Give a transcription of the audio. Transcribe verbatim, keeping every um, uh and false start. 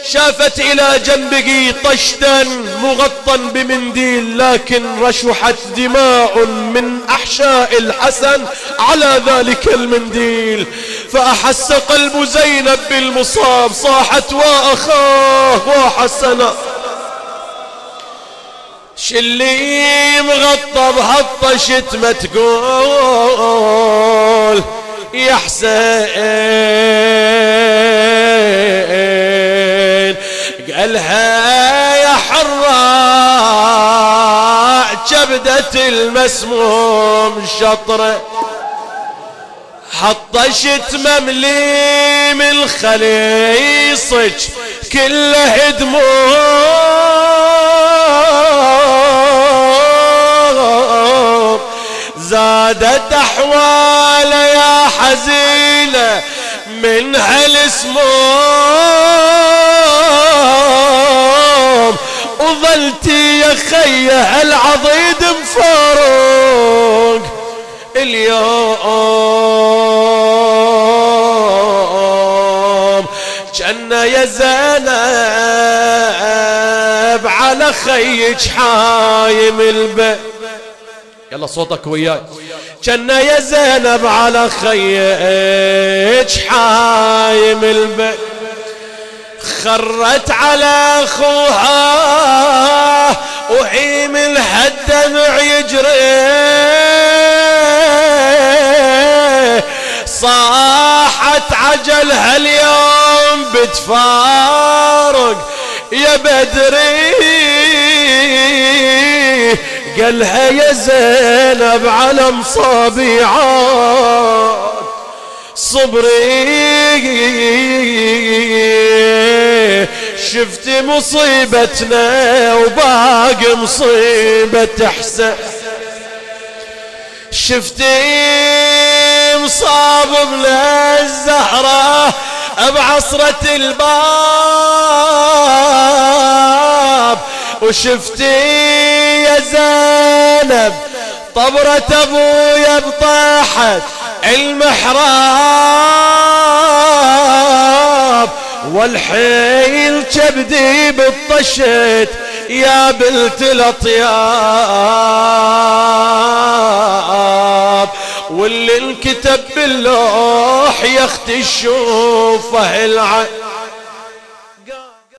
شافت إلى جنبه طشتا مغطى بمنديل، لكن رشحت دماء من أحشاء الحسن على ذلك المنديل، فأحس قلب زينب بالمصاب، صاحت وأخاه وحسنا شلي مغطى بهالطشت ما تقول يا حسين، قالها يا حراء كبدة المسموم شطرة، حطشت مملي من خليصك كله دموع، زادت أحوال يا حزينة من هالسموم، وظلتي يا خي هالعضيد مفارق اليوم، كان يا زينب على خيك حايم البيت. يلا صوتك وياي. كان يا زينب على خيك حايم البيت، خرت على اخوها وحيم الدمع يجري، صاحت عجلها اليوم بتفارق يا بدري، قالها يا زينب على مصابيعك صبري، شفت مصيبتنا وباقي مصيبة تحسن، شفتي مصاب من الزهرة بعصرة الباب، وشفتي يا زينب طبرة ابويا بطاحت المحراب، والحين كبدي بالطشت يا بنت الاطياب، واللي انكتب باللوح يا اختي شوفه العين.